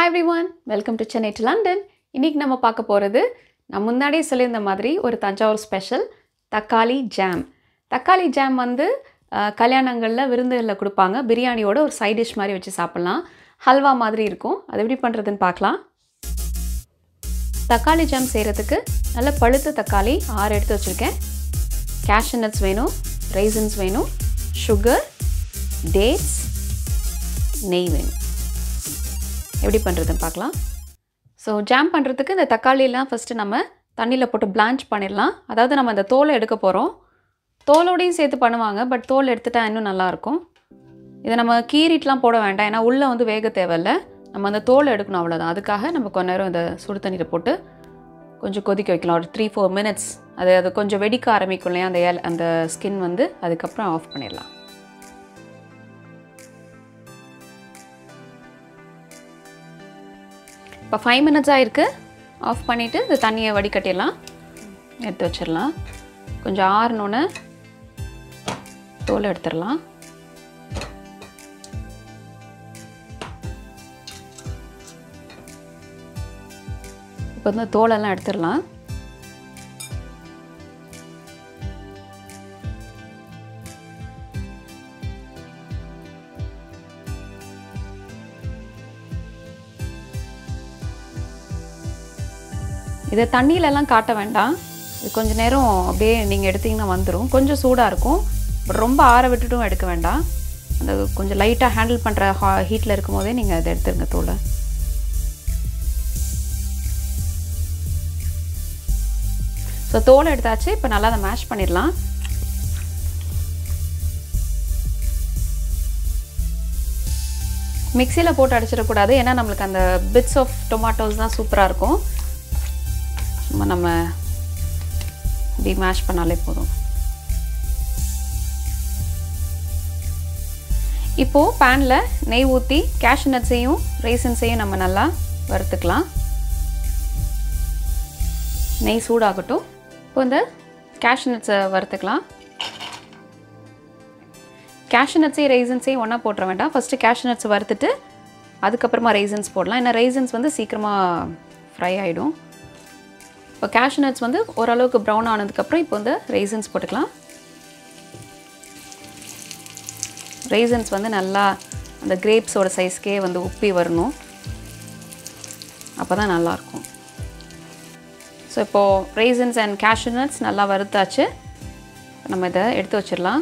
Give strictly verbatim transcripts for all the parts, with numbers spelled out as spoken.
Hi everyone, welcome to Chennai to London. இன்னைக்கு நம்ம பார்க்க போறது நான் முன்னாடியே சொல்லியிருந்த மாதிரி ஒரு தஞ்சாவூர் ஸ்பெஷல் தக்காளி ஜாம். தக்காளி ஜாம் வந்து கல்யாணங்கள்ல விருந்துகள்ல கொடுப்பாங்க. பிரியாணியோட ஒரு சைடு டிஷ் மாதிரி வச்சு சாப்பிடலாம். ஹல்வா மாதிரி இருக்கும். அது எப்படி பண்றதுன்னு பார்க்கலாம். தக்காளி ஜாம் செய்யறதுக்கு நல்ல பழுத்த தக்காளி ஆறு எடுத்து வச்சிருக்கேன். cashew nuts வேணும், raisins வேணும், sugar, dates, நெய் வேணும். எப்படி பண்றதுன்னு பார்க்கலாம். ஸோ ஜாம் பண்ணுறதுக்கு இந்த தக்காளியெல்லாம் ஃபஸ்ட்டு நம்ம தண்ணியில் போட்டு பிளான்ச் பண்ணிடலாம். அதாவது நம்ம இந்த தோலை எடுக்க போகிறோம். தோலோடையும் சேர்த்து பண்ணுவாங்க, பட் தோல் எடுத்துட்டா இன்னும் நல்லாயிருக்கும். இதை நம்ம கீறிட்டுலாம் போட வேண்டாம், ஏன்னா உள்ளே வந்து வேக தேவையில்லை. நம்ம அந்த தோலை எடுக்கணும், அவ்வளோதான். அதுக்காக நம்ம கொஞ்ச நேரம் இந்த சுடு தண்ணியில் போட்டு கொஞ்சம் கொதிக்க வைக்கலாம். ஒரு த்ரீ ஃபோர் மினிட்ஸ் அது அது கொஞ்சம் வெடிக்க ஆரம்பிக்கும் இல்லையா அந்த ஏல் அந்த ஸ்கின் வந்து, அதுக்கப்புறம் ஆஃப் பண்ணிடலாம். இப்போ ஃபைவ் மினிட்ஸ் ஆகிருக்கு. ஆஃப் பண்ணிவிட்டு இந்த தண்ணியை வடிகட்டிடலாம், எடுத்து வச்சிடலாம். கொஞ்சம் ஆறுனோன்னு தோலை எடுத்துடலாம். இப்போ வந்து தோலெல்லாம் எடுத்துடலாம். இதை தண்ணியிலலாம் காட்ட வேண்டாம். இது கொஞ்சம் நேரம் அப்படியே நீங்கள் எடுத்திங்கன்னா வந்துடும். கொஞ்சம் சூடாக இருக்கும், பட் ரொம்ப ஆற விட்டுட்டும் எடுக்க வேண்டாம். அந்த கொஞ்சம் லைட்டாக ஹேண்டில் பண்ணுற ஹா ஹீட்டில் இருக்கும் போதே நீங்கள் அதை எடுத்துருங்க தோலை. ஸோ தோலை எடுத்தாச்சு. இப்போ நல்லா அதை மேஷ் பண்ணிடலாம். மிக்சியில் போட்டு அடிச்சிடக்கூடாது, ஏன்னா நம்மளுக்கு அந்த பிட்ஸ் ஆஃப் டொமாட்டோஸ் தான் சூப்பராக இருக்கும். சும்மா நம்ம இப்படி மேஷ் பண்ணாலே போதும். இப்போது பேனில் நெய் ஊற்றி cashew nutsையும் raisinsையும் நம்ம நல்லா வறுத்துக்கலாம். நெய் சூடாகட்டும். இப்போ இந்த cashew nutsை வறுத்துக்கலாம். cashew nutsையும் raisinsையும் ஒன்றா போட்டுற வேண்டாம். ஃபஸ்ட்டு cashew nuts வறுத்துட்டு அதுக்கப்புறமா raisins போடலாம். ஏன்னா raisins வந்து சீக்கிரமாக ஃப்ரை ஆகிடும். இப்போ cashew nuts வந்து ஓரளவுக்கு ப்ரௌன் ஆனதுக்கப்புறம் இப்போ வந்து raisins போட்டுக்கலாம். raisins வந்து நல்லா அந்த கிரேப்ஸோட சைஸ்க்கே வந்து உப்பி வரணும், அப்போ தான் நல்லாயிருக்கும். ஸோ இப்போது raisins அண்ட் cashew nuts நல்லா வறுத்தாச்சு. நம்ம இதை எடுத்து வச்சிடலாம்.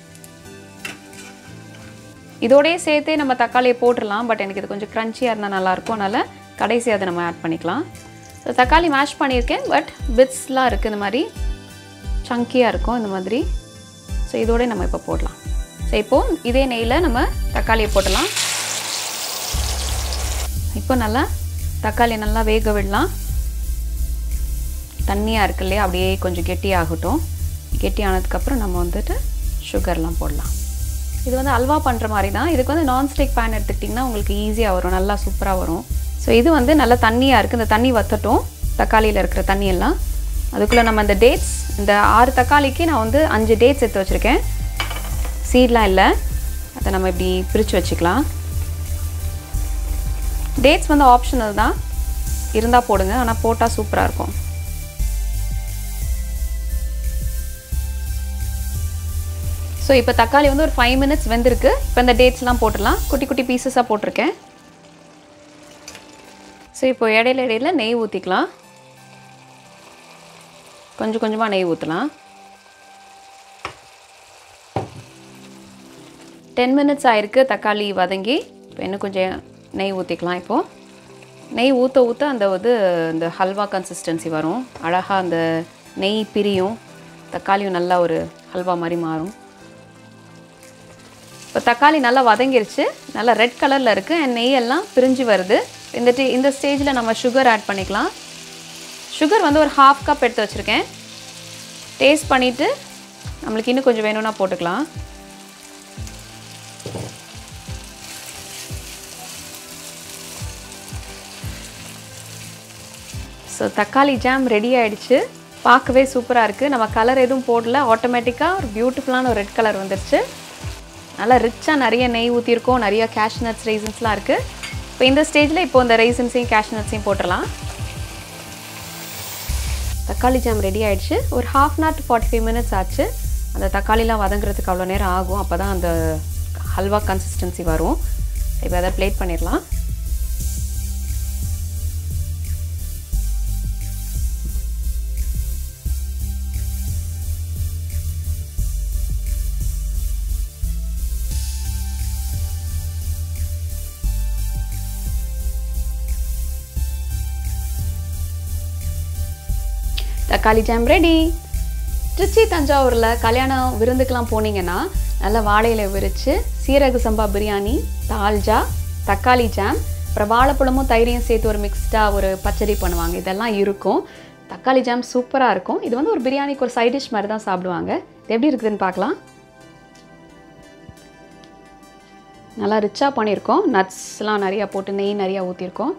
இதோடையே சேர்த்தே நம்ம தக்காளியை போட்டுடலாம், பட் எனக்கு இது கொஞ்சம் க்ரன்ச்சியாக இருந்தால் நல்லாயிருக்கும். அதனால் கடைசி அதை நம்ம ஆட் பண்ணிக்கலாம். ஸோ தக்காளி மேஷ் பண்ணியிருக்கேன், பட் பிட்ஸ்லாம் இருக்குது, இந்த மாதிரி சங்கியாக இருக்கும் இந்த மாதிரி. ஸோ இதோடய நம்ம இப்போ போடலாம். ஸோ இப்போது இதே நெய்யில் நம்ம தக்காளியை போடலாம். இப்போ நல்லா தக்காளி நல்லா வேக விடலாம். தண்ணியாக இருக்கு இல்லையா, அப்படியே கொஞ்சம் கெட்டியாகட்டும். கெட்டி ஆனதுக்கப்புறம் நம்ம வந்துட்டு சுகர்லாம் போடலாம். இது வந்து அல்வா பண்ணுற மாதிரி தான். இதுக்கு வந்து நான்ஸ்டிக் பேன் எடுத்துக்கிட்டிங்கன்னா உங்களுக்கு ஈஸியாக வரும், நல்லா சூப்பராக வரும். ஸோ இது வந்து நல்லா தண்ணியாக இருக்குது. இந்த தண்ணி வற்றட்டும், தக்காளியில் இருக்கிற தண்ணியெல்லாம். அதுக்குள்ளே நம்ம இந்த டேட்ஸ், இந்த ஆறு தக்காளிக்கு நான் வந்து அஞ்சு டேட்ஸ் எடுத்து வச்சுருக்கேன். சீட்லாம் இல்லை, அதை நம்ம இப்படி பிரித்து வச்சுக்கலாம். டேட்ஸ் வந்து ஆப்ஷனல் தான், இருந்தால் போடுங்க, ஆனால் போட்டால் சூப்பராக இருக்கும். ஸோ இப்போ தக்காளி வந்து ஒரு ஃபைவ் மினிட்ஸ் வெந்திருக்கு. இப்போ இந்த டேட்ஸ்லாம் போட்டுடலாம். குட்டி குட்டி பீசஸாக போட்டிருக்கேன். ஸோ இப்போ இடையில இடையில நெய் ஊற்றிக்கலாம். கொஞ்சம் கொஞ்சமாக நெய் ஊற்றலாம். டென் மினிட்ஸ் ஆயிருக்கு தக்காளி வதங்கி. இப்போ இன்னும் கொஞ்சம் நெய் ஊற்றிக்கலாம். இப்போது நெய் ஊற்ற ஊற்ற அந்த வந்து இந்த ஹல்வா கன்சிஸ்டன்சி வரும். அழகாக அந்த நெய் பிரியும், தக்காளியும் நல்லா ஒரு ஹல்வா மாதிரி மாறும். இப்போ தக்காளி நல்லா வதங்கிருச்சு, நல்லா ரெட் கலரில் இருக்குது. அண்ட் நெய்யெல்லாம் பிரிஞ்சு வருது. இந்த டீ இந்த ஸ்டேஜில் நம்ம சுகர் ஆட் பண்ணிக்கலாம். சுகர் வந்து ஒரு ஹாஃப் கப் எடுத்து வச்சுருக்கேன். டேஸ்ட் பண்ணிவிட்டு நம்மளுக்கு இன்னும் கொஞ்சம் வேணும்னா போட்டுக்கலாம். ஸோ தக்காளி ஜாம் ரெடி ஆகிடுச்சு. பார்க்கவே சூப்பராக இருக்குது. நம்ம கலர் எதுவும் போடல, ஆட்டோமேட்டிக்காக ஒரு பியூட்டிஃபுல்லான ஒரு ரெட் கலர் வந்துடுச்சு. நல்லா ரிச்சாக நிறைய நெய் ஊற்றிருக்கோம், நிறைய cashew nuts raisinsலாம் இருக்குது. இப்போ இந்த ஸ்டேஜில் இப்போ இந்த ரைசன்ஸையும் கேஷ்நட்ஸையும் போட்டுடலாம். தக்காளி ஜாம் ரெடி ஆகிடுச்சு. ஒரு half an hour to forty five minutes ஆச்சு. அந்த தக்காளிலாம் வதங்குறதுக்கு அவ்வளோ நேரம் ஆகும். அப்போ தான் அந்த ஹல்வா கன்சிஸ்டன்சி வரும். இப்போ அதை பிளேட் பண்ணிடலாம். தக்காளி ஜாம் ரெடி. திருச்சி தஞ்சாவூரில் கல்யாண விருந்துக்கெலாம் போனீங்கன்னா நல்ல வாழையில விரித்து சீரக சம்பா பிரியாணி, தால்ஜா, தக்காளி ஜாம், அப்புறம் வாழைப்பழமும் தயிரையும் சேர்த்து ஒரு மிக்ஸ்டாக ஒரு பச்சடி பண்ணுவாங்க. இதெல்லாம் இருக்கும். தக்காளி ஜாம் சூப்பராக இருக்கும். இது வந்து ஒரு பிரியாணிக்கு ஒரு சைட் டிஷ் மாதிரி தான் சாப்பிடுவாங்க. இது எப்படி இருக்குதுன்னு பார்க்கலாம். நல்லா ரிச்சாக பண்ணியிருக்கோம். நட்ஸ்லாம் நிறையா போட்டு நெய் நிறையா ஊற்றிருக்கோம்.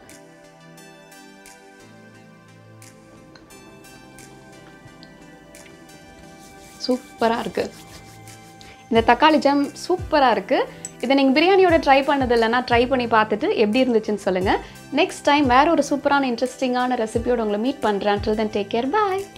சூப்பராக இருக்குது. இந்த தக்காளி ஜாம் சூப்பராக இருக்குது. இதை நீங்கள் பிரியாணியோட ட்ரை பண்ணது இல்லைன்னா ட்ரை பண்ணி பார்த்துட்டு எப்படி இருந்துச்சுன்னு சொல்லுங்கள். நெக்ஸ்ட் டைம் வேறு ஒரு சூப்பரான இன்ட்ரெஸ்டிங்கான ரெசிபியோட உங்களை மீட் பண்ணுறேன். Until then, take care. Bye.